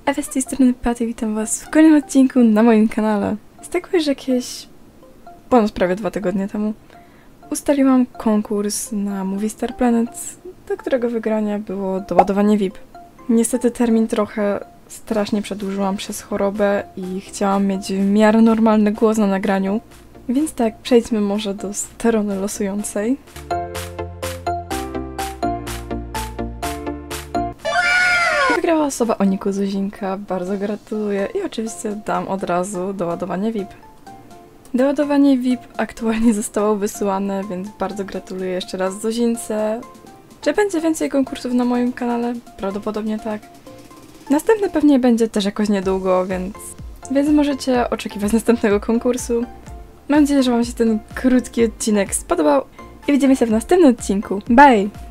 Ewa z tej strony Patty, witam was w kolejnym odcinku na moim kanale. Z tego, że jakieś ponad prawie 2 tygodnie temu ustaliłam konkurs na Movie Star Planet, do którego wygrania było doładowanie VIP. Niestety termin trochę strasznie przedłużyłam przez chorobę i chciałam mieć w miarę normalny głos na nagraniu, więc tak, przejdźmy może do strony losującej. Wygrała osoba o niku Zuzinka, bardzo gratuluję i oczywiście dam od razu doładowanie VIP. Doładowanie VIP aktualnie zostało wysłane, więc bardzo gratuluję jeszcze raz Zuzince. Czy będzie więcej konkursów na moim kanale? Prawdopodobnie tak. Następny pewnie będzie też jakoś niedługo, więc możecie oczekiwać następnego konkursu. Mam nadzieję, że wam się ten krótki odcinek spodobał i widzimy się w następnym odcinku. Bye!